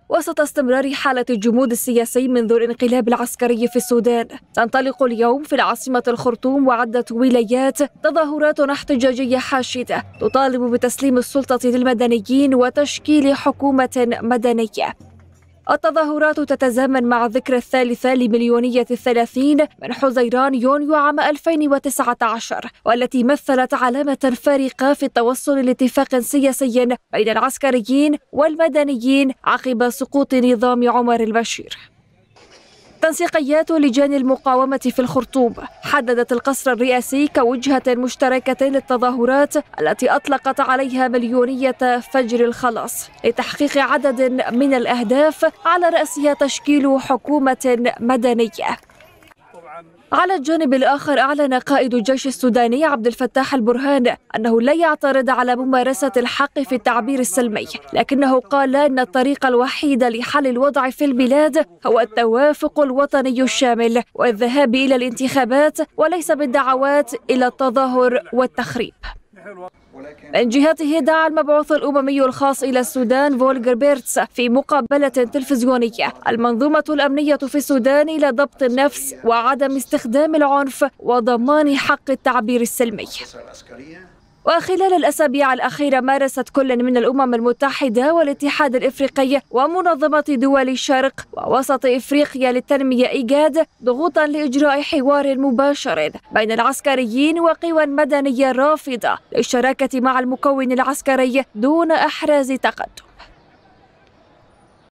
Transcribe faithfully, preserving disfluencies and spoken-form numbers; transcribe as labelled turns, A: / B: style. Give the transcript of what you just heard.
A: وسط استمرار حالة الجمود السياسي منذ الانقلاب العسكري في السودان، تنطلق اليوم في العاصمة الخرطوم وعدة ولايات تظاهرات احتجاجية حاشدة تطالب بتسليم السلطة للمدنيين وتشكيل حكومة مدنية. التظاهرات تتزامن مع الذكرى الثالثة لمليونية الثلاثين من حزيران يونيو عام ألفين وتسعة عشر، والتي مثلت علامة فارقة في التوصل لاتفاق سياسي بين العسكريين والمدنيين عقب سقوط نظام عمر البشير. تنسيقيات لجان المقاومة في الخرطوم حددت القصر الرئاسي كوجهة مشتركة للتظاهرات التي أطلقت عليها مليونية فجر الخلاص لتحقيق عدد من الأهداف على رأسها تشكيل حكومة مدنية. على الجانب الآخر أعلن قائد الجيش السوداني عبد الفتاح البرهان أنه لا يعترض على ممارسة الحق في التعبير السلمي، لكنه قال أن الطريق الوحيد لحل الوضع في البلاد هو التوافق الوطني الشامل والذهاب إلى الانتخابات وليس بالدعوات إلى التظاهر والتخريب. من جهته دعا المبعوث الأممي الخاص إلى السودان فولكر بيرتس في مقابلة تلفزيونية المنظومة الأمنية في السودان إلى ضبط النفس وعدم استخدام العنف وضمان حق التعبير السلمي. وخلال الأسابيع الأخيرة مارست كل من الأمم المتحدة والاتحاد الإفريقي ومنظمة دول الشرق ووسط إفريقيا للتنمية إيجاد ضغوطا لإجراء حوار مباشر بين العسكريين وقوى مدنية رافضة للشراكة مع المكون العسكري دون إحراز تقدم.